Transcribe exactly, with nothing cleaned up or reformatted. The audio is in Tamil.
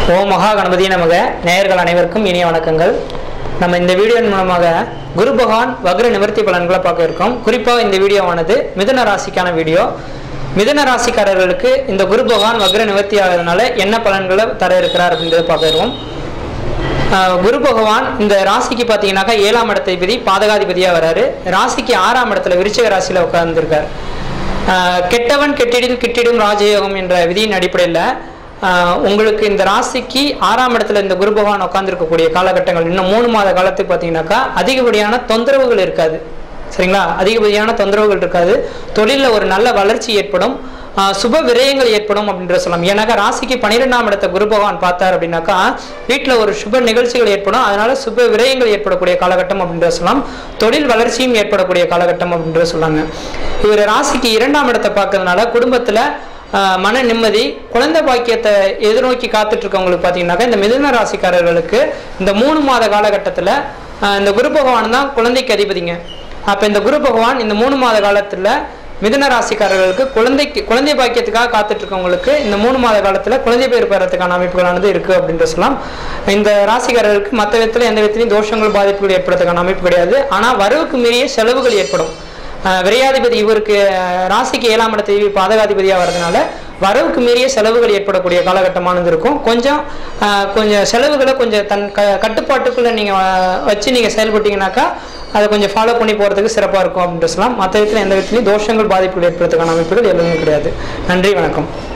ஓம் மகா கணபதி நமக. நேயர்கள் அனைவருக்கும் இனிய வணக்கங்கள். நம்ம இந்த வீடியோ மூலமாக குரு பகவான் வக்ர நிவர்த்தி பலன்களை பார்க்க இருக்கோம். குறிப்பாக இந்த வீடியோவானது மிதுன ராசிக்கான வீடியோ. மிதுன ராசிக்காரர்களுக்கு இந்த குரு பகவான் வக்ர நிவர்த்தி ஆகிறதுனால என்ன பலன்களை தர இருக்கிறார் அப்படின்றத பார்க்க இருக்கோம். குரு பகவான் இந்த ராசிக்கு பார்த்தீங்கன்னாக்கா ஏழாம் இடத்திபதி பாதகாதிபதியாக வராரு. ராசிக்கு ஆறாம் இடத்துல விருச்சிக ராசியில் உட்கார்ந்துருக்கார். கெட்டவன் கெட்டிடில் கிட்டிடும் ராஜயோகம் என்ற விதியின் அடிப்படையில் உங்களுக்கு இந்த ராசிக்கு ஆறாம் இடத்துல இந்த குரு பகவான் உட்கார்ந்துருக்கக்கூடிய காலகட்டங்கள் இன்னும் மூணு மாத காலத்துக்கு பார்த்தீங்கன்னாக்கா அதிகப்படியான தொந்தரவுகள் இருக்காது. சரிங்களா? அதிகப்படியான தொந்தரவுகள் இருக்காது. தொழிலில் ஒரு நல்ல வளர்ச்சி ஏற்படும், சுப விரயங்கள் ஏற்படும் அப்படின்ற சொல்லலாம். ஏன்னாக்கா ராசிக்கு பன்னிரெண்டாம் இடத்த குரு பகவான் பார்த்தார் அப்படின்னாக்கா வீட்டில் ஒரு சுப நிகழ்ச்சிகள் ஏற்படும். அதனால சுப விரயங்கள் ஏற்படக்கூடிய காலகட்டம் அப்படின்ற சொல்லலாம். தொழில் வளர்ச்சியும் ஏற்படக்கூடிய காலகட்டம் அப்படின்ற சொல்லாங்க. இவர் ராசிக்கு இரண்டாம் இடத்தை பார்க்கறதுனால குடும்பத்தில் மன நிம்மதி, குழந்தை பாக்கியத்தை எதிர்நோக்கி காத்துட்டு இருக்கவங்களுக்கு பார்த்தீங்கன்னாக்கா இந்த மிதுன ராசிக்காரர்களுக்கு இந்த மூணு மாத காலகட்டத்தில் இந்த குரு பகவான் தான் குழந்தைக்கு அதிபதிங்க. அப்போ இந்த குரு பகவான் இந்த மூணு மாத காலத்தில் மிதுன ராசிக்காரர்களுக்கு குழந்தைக்கு குழந்தை பாக்கியத்துக்காக காத்துட்டு இருக்கவங்களுக்கு இந்த மூணு மாத காலத்தில் குழந்தை பேர் பெறத்துக்கான அமைப்புகளானது இருக்குது அப்படின்ற சொல்லலாம். இந்த ராசிக்காரர்களுக்கு மற்ற விதத்தில் எந்த விதத்திலையும் தோஷங்கள் பாதிப்புகள் ஏற்படுறதுக்கான அமைப்பு கிடையாது. ஆனால் வரவுக்கு மீறிய செலவுகள் ஏற்படும். விரையாதிபதி இவருக்கு ராசிக்கு ஏழாம் இடத்தை பாதகாதிபதியாக வர்றதுனால வரவுக்கு மீறிய செலவுகள் ஏற்படக்கூடிய காலகட்டமானது இருக்கும். கொஞ்சம் கொஞ்சம் செலவுகளை கொஞ்சம் தன் க கட்டுப்பாட்டுக்குள்ளே நீங்கள் வச்சு நீங்கள் செயல்பட்டீங்கன்னாக்கா அதை கொஞ்சம் ஃபாலோ பண்ணி போகிறதுக்கு சிறப்பாக இருக்கும் அப்படின்னு சொல்லலாம். மற்ற விதத்தில் எந்த விதத்துலையும் தோஷங்கள் பாதிப்புகள் ஏற்படுறதுக்கான அமைப்புகள் எதுவுமே கிடையாது. நன்றி, வணக்கம்.